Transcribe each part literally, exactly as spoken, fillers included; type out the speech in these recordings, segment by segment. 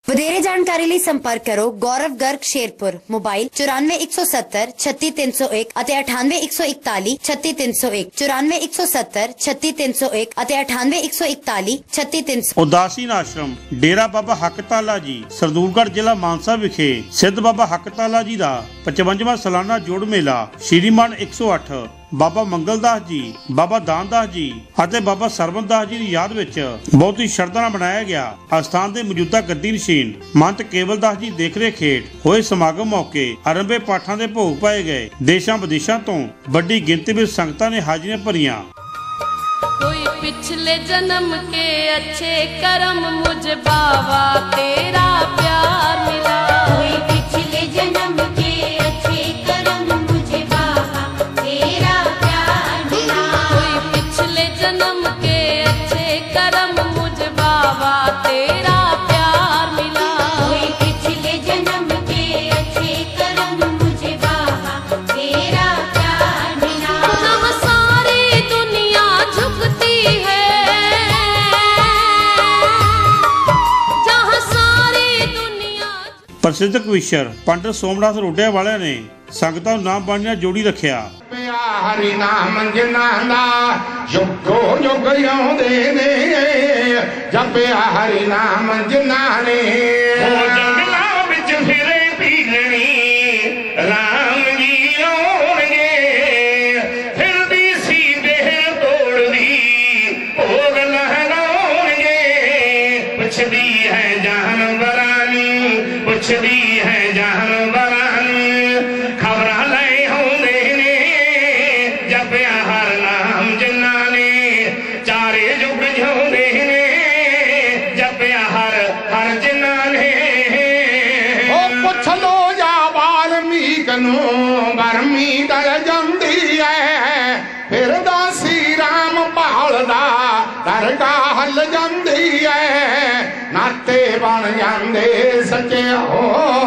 ਵਧੇਰੇ ਜਾਣਕਾਰੀ ਲਈ ਸੰਪਰਕ ਕਰੋ गौरव गर्ग शेरपुर मोबाइल चौरानवे एक सौ सत्तर छत्ती तीन सौ एक अठानवे एक सौ इकताली छत्ती तीन सौ एक चौरानवे एक सौ सत्तर छत्ती तीन सौ एक अठानवे एक सौ इकताली छत्ती तीन सौ। उदासीन आश्रम डेरा बाबा हकताला जी सरदूलगढ़ जिला मानसा विखे सिद्ध बाबा हकताला जी का पचवंजवा सालाना जोड़ मेला श्रीमान एक सौ अठ बाबा मंगलदास जी बाबा दानदास जी ਅਤੇ ਬਾਬਾ ਸਰਵਨਦਾਸ ਜੀ ਦੀ ਯਾਦ ਵਿੱਚ ਬਹੁਤ ਹੀ ਸ਼ਰਧਾ ਨਾਲ ਮਨਾਇਆ ਗਿਆ। ਅਸਥਾਨ ਦੇ ਮੌਜੂਦਾ ਗੱਦੀ ਨਸ਼ੀਨ ਮੰਤ ਕੇਵਲਦਾਸ ਜੀ ਦੇਖ ਰੇਖ ਹੇਠ ਹੋਏ ਸਮਾਗਮ ਮੌਕੇ ਆਰੰਭੇ ਪਾਠਾਂ ਦੇ ਭੋਗ ਪਾਏ ਗਏ। ਦੇਸ਼ਾਂ ਵਿਦੇਸ਼ਾਂ ਤੋਂ ਵੱਡੀ ਗਿਣਤੀ ਵਿੱਚ ਸੰਗਤਾਂ ਨੇ ਹਾਜ਼ਰੀਆਂ ਭਰੀਆਂ। कोई पिछले जन्म के अच्छे कर्म मुझे बाबा तेरा प्यार मिला। कोई पिछले जन्म के अच्छे कर्म मुझे बाबा तेरा प्यार मिला। कोई पिछले जन्म के अच्छे कर्म मुझे बाबा तेरा प्यार मिला। कोई पिछले जन्म के अच्छे कर्म मुझे बाबा तेरा प्यार मिला। जब सारी दुनिया झुकती है, जहाँ सारी दुनिया। प्रसिद्ध कविशर पंडित सोमनाथ रोडिया वाले ने संगतां नूं नाम बाणी नाल जोड़ी रखिया। हरि नाम जिन्ना दा जुगो जुग आउंदे ने जपिया हरि नाम जिन्ना ने जंगलां विच फिरे पीलनी राम जी आउणगे फिरदी सी देह तोड़दी भोग लहराउणगे पुछदी है जानवरां नूं पुछदी है जानवरां गर्मी डल जाती है फिर दासी राम भालदा दरगा हल जाती है नाते बन जाते सच्चे हो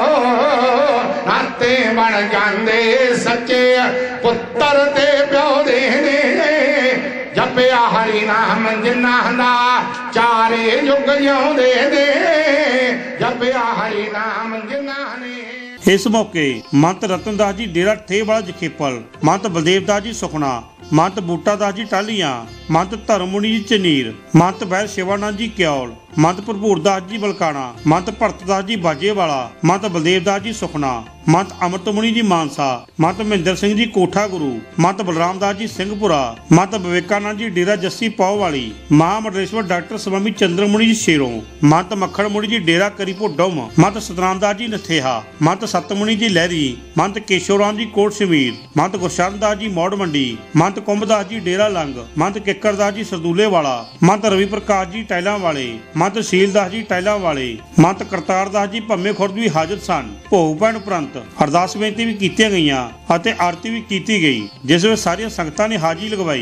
नाते बन जाते सच्चे पुत्र ते प्यो दे जपिया हरि नाम जिन्ना दा चारे युग जिउंदे ने जपिया हरि नाम जिन्ना ने। इस मौके महंत रतनदास जी डेरा ठेवाला जखेपल महंत बलदेव दास जी सुखना महंत बूटा दास जी टालियां महंत धर्ममुनि जी चनीर महंत बैर शिवानंद जी क्यौल महंत भरपूर दास जी बलकाना महंत भरत दास जी बाजेवाला महंत बलदेव दास जी सुखना महंत अमृतमुनि जी मानसा महंत महेंद्र सिंह जी कोठा गुरु महंत बलराम दास जी सिंहपुरा महंत विवेकानंद जी डेरा जस्सी पौवाली महामंडलेश्वर डॉक्टर स्वामी चंद्रमुनि जी शेरों महंत मक्खण मुनि जी डेरा करीपो डोम महंत सतनाम दास जी नथेहा महंत सतमुनि जी लहरी महंत केशवराम जी कोट शमीर महंत गुरशरण दास जी मौड़ मंडी महंत कुंभदास जी डेरा लंग महंत किक्कर दास जी सरदूले वाला महंत रवि प्रकाश जी टैला वाले महंत शील दास जी टैला वाले महंत करतार दास जी भम्मे खुर्द भी हाजिर सन। भोग पैण उपरंत अरदास बेनती भी कीतियां गईयां अते आरती भी कीती गई जिस विच सारियां संगतां ने हाजिरी लगवाई।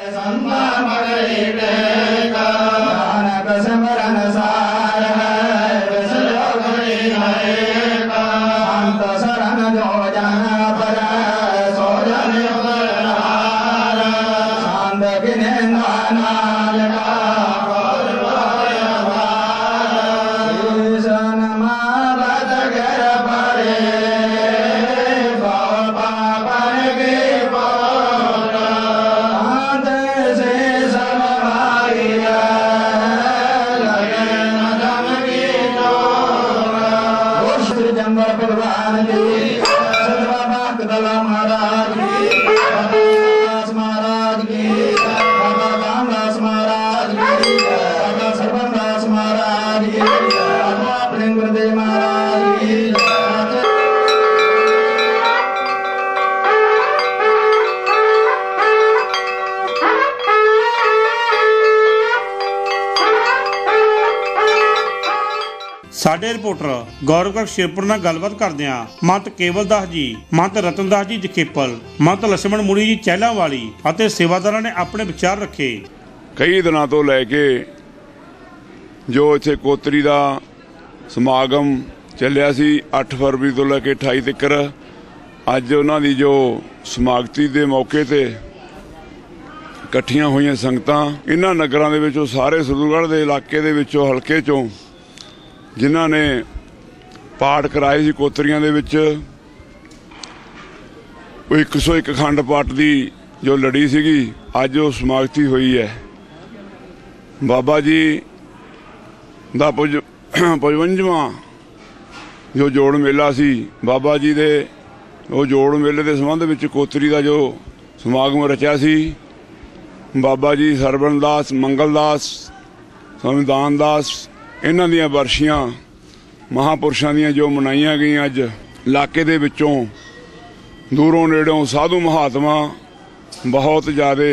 साडे रिपोर्टर गौरव गर्ग शेरपुर नाल गलबात करदियां महंत केवलदास जी महंत रतनदास जी जखेपल महंत लक्ष्मण मुनि जी चहला वाली अते सेवादारां ने अपने विचार रखे। कई दिनों तो लैके जो इत्थे कोतरी का समागम चलिया सी अठ फरवरी तो लैके अठाई तक अज उन्हां दी जो समागती दे मौके ते इकट्ठियां होईयां संगतां इन्हां नगरां दे विचों सारे सरदूलगढ़ दे इलाके दे विचों हलके चों ਜਿਨ੍ਹਾਂ ਨੇ ਪਾਠ ਕਰਾਏ ਸੀ ਕੋਤਰੀਆਂ ਦੇ ਵਿੱਚ। ਉਹ ਇੱਕ ਸੌ ਇੱਕ ਖੰਡ ਪਾਠ ਦੀ ਜੋ ਲੜੀ ਸੀਗੀ ਅੱਜ ਉਹ ਸਮਾਪਤੀ ਹੋਈ ਹੈ। ਬਾਬਾ ਜੀ ਦਾ ਪੁਜ ਪਚਵੰਜਵਾਂ ਜੋ ਜੋੜ ਮੇਲਾ ਸੀ, ਬਾਬਾ ਜੀ ਦੇ ਉਹ ਜੋੜ ਮੇਲੇ ਦੇ ਸੰਬੰਧ ਵਿੱਚ ਕੋਤਰੀ ਦਾ ਜੋ ਸਮਾਗਮ ਰਚਿਆ ਸੀ, ਬਾਬਾ ਜੀ ਸਰਵਣ ਦਾਸ, ਮੰਗਲ ਦਾਸ, ਸੰਵਿਧਾਨ ਦਾਸ, ਇਹਨਾਂ ਦੀਆਂ ਵਰਸ਼ੀਆਂ ਮਹਾਂਪੁਰਸ਼ਾਂ ਦੀਆਂ ਜੋ ਮਨਾਈਆਂ ਗਈਆਂ। ਅੱਜ ਇਲਾਕੇ ਦੇ ਵਿੱਚੋਂ ਦੂਰੋਂ ਨੇੜੋਂ ਸਾਧੂ ਮਹਾਤਮਾ ਬਹੁਤ ਜ਼ਿਆਦਾ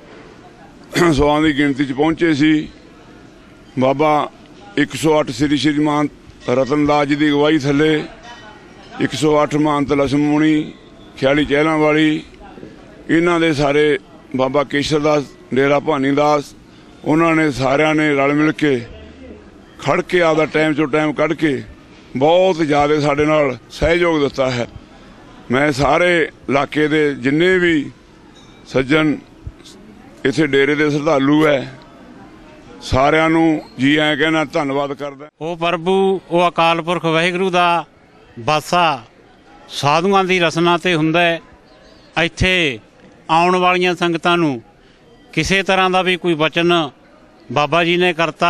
ਸੌਆਂ ਦੀ ਗਿਣਤੀ 'ਚ ਪਹੁੰਚੇ ਸੀ। ਬਾਬਾ ਇੱਕ ਸੌ ਅੱਠ ਸ੍ਰੀ ਸ਼੍ਰੀਮਾਨ ਰਤਨਦਾਸ ਜੀ ਦੀ ਅਗਵਾਈ ਥੱਲੇ ਇੱਕ ਸੌ ਅੱਠ ਮਹੰਤ ਲਛਮਣ ਮੁਨੀ, ਖਿਆਲੀ ਚਹਿਲਾਂ ਵਾਲੀ, ਇਹਨਾਂ ਦੇ ਸਾਰੇ ਬਾਬਾ ਕੇਸ਼ਰ ਦਾਸ, ਡੇਰਾ ਭਾਨੀ ਦਾਸ, ਉਹਨਾਂ ਨੇ ਸਾਰਿਆਂ ਨੇ ਰਲ ਮਿਲ ਕੇ ਖੜ ਕੇ ਆਪਦਾ ਟਾਈਮ ਚੋਂ ਟਾਈਮ ਕੱਢ ਕੇ ਬਹੁਤ ਜ਼ਿਆਦਾ ਸਾਡੇ ਨਾਲ ਸਹਿਯੋਗ ਦਿੱਤਾ ਹੈ। ਮੈਂ ਸਾਰੇ ਇਲਾਕੇ ਦੇ ਜਿੰਨੇ ਵੀ ਸੱਜਣ ਇੱਥੇ ਡੇਰੇ ਦੇ ਸ਼ਰਧਾਲੂ ਹੈ ਸਾਰਿਆਂ ਨੂੰ ਜੀ ਐਂ ਕਹਿਣਾ ਧੰਨਵਾਦ ਕਰਦਾ। ਉਹ ਪ੍ਰਭੂ, ਉਹ ਅਕਾਲ ਪੁਰਖ ਵਾਹਿਗੁਰੂ ਦਾ ਬਾਸਾ ਸਾਧੂਆਂ ਦੀ ਰਸਨਾ ਤੇ ਹੁੰਦਾ ਹੈ। ਇੱਥੇ ਆਉਣ ਵਾਲੀਆਂ ਸੰਗਤਾਂ ਨੂੰ ਕਿਸੇ ਤਰ੍ਹਾਂ ਦਾ ਵੀ ਕੋਈ ਵਚਨ ਬਾਬਾ ਜੀ ਨੇ ਕਰਤਾ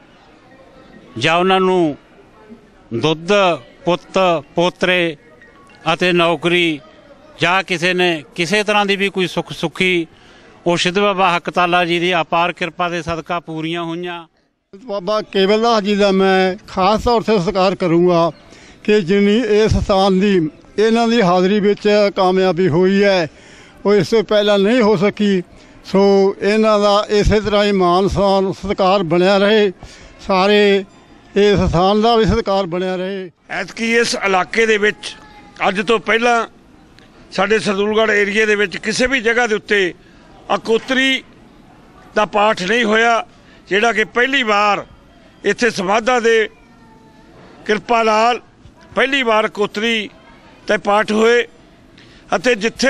ਜਾਂ ਉਹਨਾਂ ਨੂੰ ਦੁੱਧ, ਪੁੱਤ, ਪੋਤਰੇ ਅਤੇ ਨੌਕਰੀ ਜਾਂ ਕਿਸੇ ਨੇ ਕਿਸੇ ਤਰ੍ਹਾਂ ਦੀ ਵੀ ਕੋਈ ਸੁੱਖ ਸੁੱਖੀ ਉਹ ਸਿੱਧ ਬਾਬਾ ਹੱਕ ਤਾਲਾ ਜੀ ਦੀ ਅਪਾਰ ਕਿਰਪਾ ਦੇ ਸਦਕਾ ਪੂਰੀਆਂ ਹੋਈਆਂ। ਬਾਬਾ ਕੇਵਲ ਦਾਸ ਜੀ ਦਾ ਮੈਂ ਖਾਸ ਤੌਰ 'ਤੇ ਸਤਿਕਾਰ ਕਰੂੰਗਾ ਕਿ ਜਿੰਨੀ ਇਸ ਸਥਾਨ ਦੀ ਇਹਨਾਂ ਦੀ ਹਾਜ਼ਰੀ ਵਿੱਚ ਕਾਮਯਾਬੀ ਹੋਈ ਹੈ ਉਹ ਇਸ ਤੋਂ ਪਹਿਲਾਂ ਨਹੀਂ ਹੋ ਸਕੀ। ਸੋ ਇਹਨਾਂ ਦਾ ਇਸੇ ਤਰ੍ਹਾਂ ਹੀ ਮਾਨ ਸਨਮਾਨ ਸਤਿਕਾਰ ਬਣਿਆ ਰਹੇ, ਸਾਰੇ ਇਸ ਸਥਾਨ ਦਾ ਵੀ ਸਤਿਕਾਰ ਬਣਿਆ ਰਹੇ। ਐਤਕੀ ਇਸ ਇਲਾਕੇ ਦੇ ਵਿੱਚ ਅੱਜ ਤੋਂ ਪਹਿਲਾਂ ਸਾਡੇ ਸਰਦੂਲਗੜ੍ਹ ਏਰੀਏ ਦੇ ਵਿੱਚ ਕਿਸੇ ਵੀ ਜਗ੍ਹਾ ਦੇ ਉੱਤੇ ਅਕੋਤਰੀ ਦਾ ਪਾਠ ਨਹੀਂ ਹੋਇਆ, ਜਿਹੜਾ ਕਿ ਪਹਿਲੀ ਵਾਰ ਇੱਥੇ ਸਮਾਧਾਂ ਦੇ ਕਿਰਪਾ ਨਾਲ ਪਹਿਲੀ ਵਾਰ ਕੋਤਰੀ ਤੇ ਪਾਠ ਹੋਏ। ਅਤੇ ਜਿੱਥੇ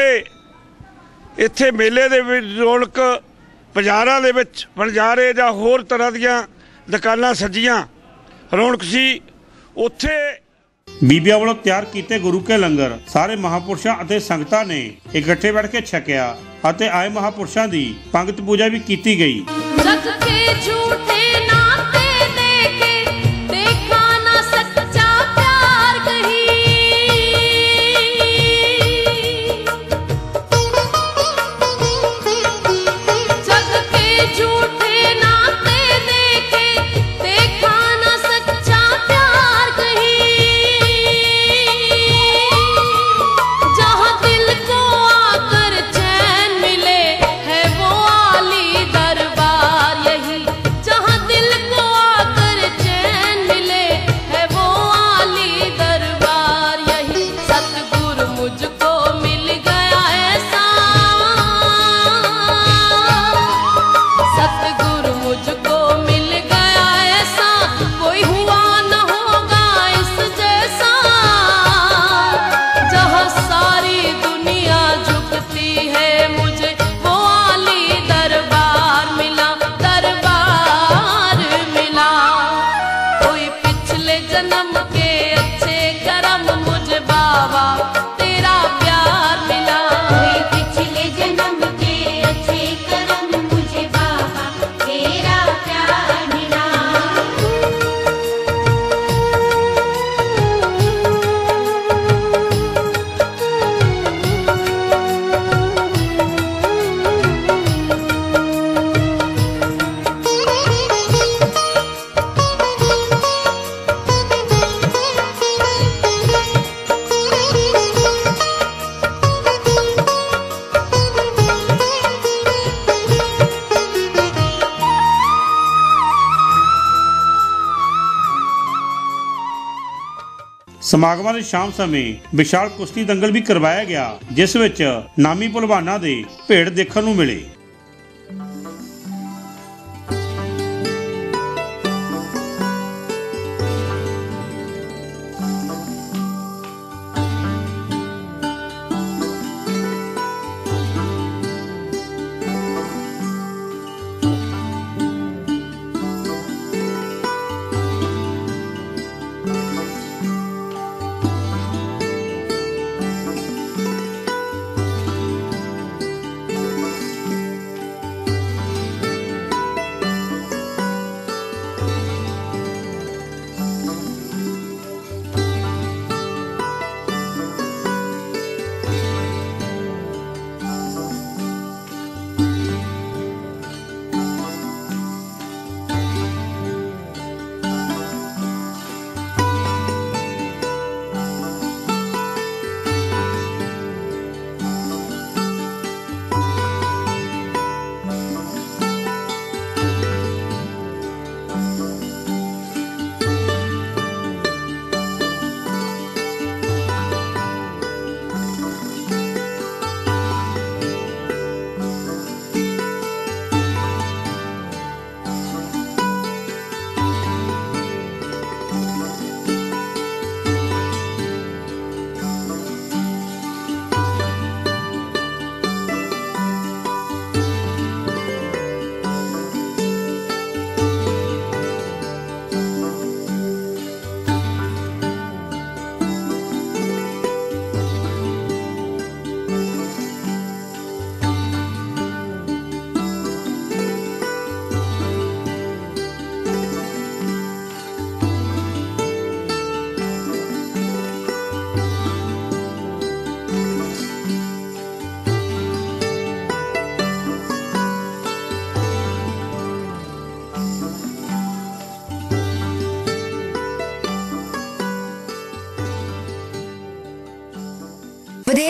ਇੱਥੇ ਮੇਲੇ ਦੇ ਵਿੱਚ ਰੌਣਕ ਬਾਜ਼ਾਰਾਂ ਦੇ ਵਿੱਚ ਵਣਜਾਰੇ ਜਾਂ ਹੋਰ ਤਰ੍ਹਾਂ ਦੀਆਂ ਦੁਕਾਨਾਂ ਸਜੀਆਂ ਰੌਣਕ ਸੀ, ਉੱਥੇ ਬੀਬੀਆਂ ਵੱਲੋਂ ਤਿਆਰ ਕੀਤੇ ਗੁਰੂ ਕੇ ਲੰਗਰ ਸਾਰੇ ਮਹਾਂਪੁਰਸ਼ਾਂ ਅਤੇ ਸੰਗਤਾਂ ਨੇ ਇਕੱਠੇ ਬੈਠ ਕੇ ਛਕਿਆ ਅਤੇ ਆਏ ਮਹਾਂਪੁਰਸ਼ਾਂ ਦੀ ਪੰਗਤ ਪੂਜਾ ਵੀ ਕੀਤੀ ਗਈ। जग के झूठे नाते देखे देखा ना सच्चा प्यार कहीं। जग के झूठे नाते देखे देखा ना सच्चा प्यार कहीं। जहाँ दिल को आकर चैन मिले है वो आली दरबार यही। जहाँ दिल को आकर चैन मिले है वो आली दरबार यही। सतगुरु मुझको मिल गया ऐसा, सतगुरु मुझको मिल गया ऐसा, कोई हुआ न होगा इस जैसा। जहाँ सारी दुनिया झुकती है मुझे वो आली दरबार मिला, दरबार मिला। कोई पिछले जन्म के अच्छे कर्म मुझे बाबा तेरा प्यार मिला। कोई पिछले जन्म के अच्छे कर्म मुझे बाबा तेरा प्यार मिला। ਸਮਾਗਮਾਂ ਦੇ ਸ਼ਾਮ ਸਮੇਂ ਵਿਸ਼ਾਲ ਕੁਸ਼ਤੀ ਦੰਗਲ ਵੀ ਕਰਵਾਇਆ ਗਿਆ, ਜਿਸ ਵਿੱਚ ਨਾਮੀ ਪਹਿਲਵਾਨਾਂ ਦੇ ਭੇਡ ਦੇਖਣ ਨੂੰ ਮਿਲੇ।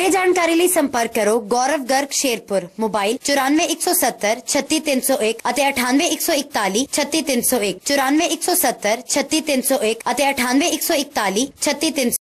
ਵਧੇਰੇ ਜਾਣਕਾਰੀ ਲਈ ਸੰਪਰਕ ਕਰੋ ਗੌਰਵ ਗਰਗ ਸ਼ੇਰਪੁਰ ਮੋਬਾਈਲ ਚੁਰਾਨਵੇਂ ਇੱਕ ਸੌ ਸੱਤਰ ਛੱਤੀ ਤਿੰਨ ਸੌ ਇੱਕ ਅਤੇ ਅਠਾਨਵੇਂ ਇੱਕ ਸੌ ਇਕਤਾਲੀ ਛੱਤੀ ਤਿੰਨ ਸੌ ਇੱਕ ਚੁਰਾਨਵੇਂ ਇੱਕ ਸੌ ਸੱਤਰ ਛੱਤੀ ਤਿੰਨ ਸੌ ਇੱਕ ਅਤੇ ਅਠਾਨਵੇਂ ਇੱਕ ਸੌ ਇਕਤਾਲੀ ਛੱਤੀ ਤਿੰਨ